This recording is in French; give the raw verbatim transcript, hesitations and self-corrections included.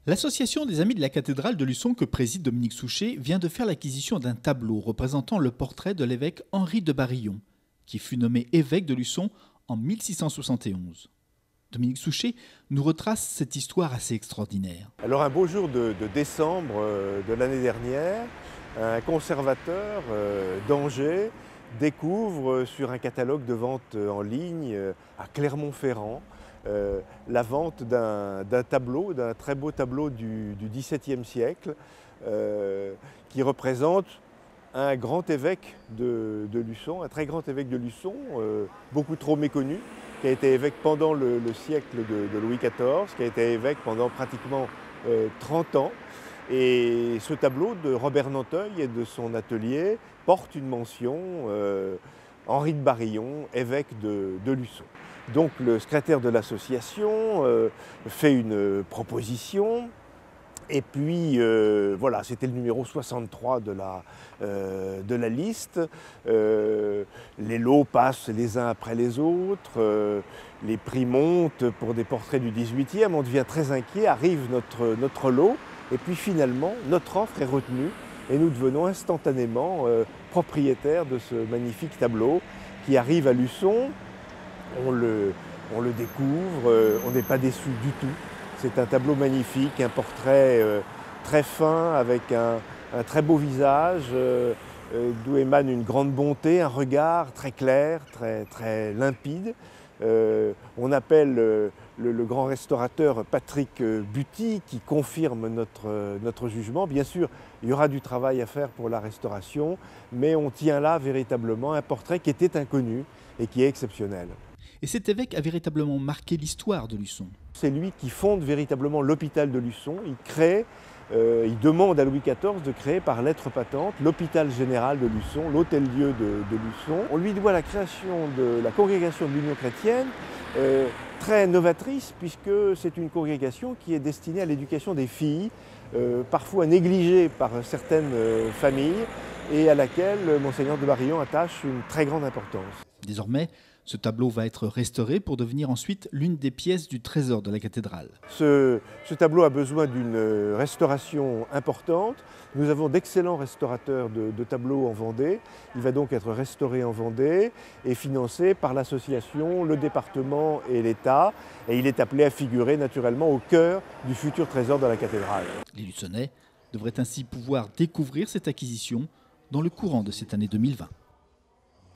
L'association des Amis de la cathédrale de Luçon que préside Dominique Souchet vient de faire l'acquisition d'un tableau représentant le portrait de l'évêque Henri de Barillon, qui fut nommé évêque de Luçon en mille six cent soixante et onze. Dominique Souchet nous retrace cette histoire assez extraordinaire. Alors un beau jour de, de décembre euh, de l'année dernière, un conservateur euh, d'Angers découvre sur un catalogue de vente en ligne euh, à Clermont-Ferrand euh, la vente d'un d'un tableau, d'un très beau tableau du, du dix-septième siècle euh, qui représente un grand évêque de, de Luçon, un très grand évêque de Luçon, euh, beaucoup trop méconnu, qui a été évêque pendant le, le siècle de, de Louis quatorze, qui a été évêque pendant pratiquement euh, trente ans. Et ce tableau de Robert Nanteuil et de son atelier porte une mention euh, Henri de Barillon, évêque de, de Luçon. Donc le secrétaire de l'association euh, fait une proposition. Et puis euh, voilà, c'était le numéro soixante-trois de la, euh, de la liste. Euh, les lots passent les uns après les autres, euh, les prix montent pour des portraits du dix-huitième, on devient très inquiet, arrive notre, notre lot, et puis finalement notre offre est retenue et nous devenons instantanément euh, propriétaires de ce magnifique tableau qui arrive à Luçon. On le, on le découvre, euh, on n'est pas déçu du tout. C'est un tableau magnifique, un portrait euh, très fin avec un, un très beau visage, euh, euh, d'où émane une grande bonté, un regard très clair, très, très limpide. Euh, on appelle euh, le, le grand restaurateur Patrick Buty qui confirme notre, notre jugement. Bien sûr, il y aura du travail à faire pour la restauration, mais on tient là véritablement un portrait qui était inconnu et qui est exceptionnel. Et cet évêque a véritablement marqué l'histoire de Luçon. C'est lui qui fonde véritablement l'hôpital de Luçon. Il crée, euh, il demande à Louis quatorze de créer par lettre patente l'hôpital général de Luçon, l'hôtel-dieu de, de Luçon. On lui doit la création de la congrégation de l'Union chrétienne, euh, très novatrice puisque c'est une congrégation qui est destinée à l'éducation des filles, euh, parfois négligée par certaines euh, familles et à laquelle Monseigneur de Barillon attache une très grande importance. Désormais, ce tableau va être restauré pour devenir ensuite l'une des pièces du trésor de la cathédrale. Ce, ce tableau a besoin d'une restauration importante. Nous avons d'excellents restaurateurs de, de tableaux en Vendée. Il va donc être restauré en Vendée et financé par l'association, le département et l'État. Et il est appelé à figurer naturellement au cœur du futur trésor de la cathédrale. Les Luçonnais devraient ainsi pouvoir découvrir cette acquisition dans le courant de cette année deux mille vingt.